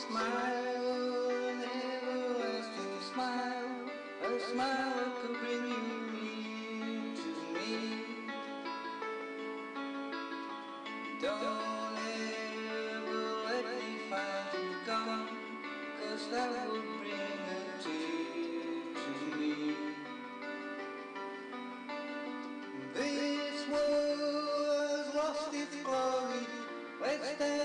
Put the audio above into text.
smile, an everlasting smile, a smile that could bring you near to me. Don't ever let me find you gone, 'cause that would bring a tear to me. This world has lost its glory. Let's stand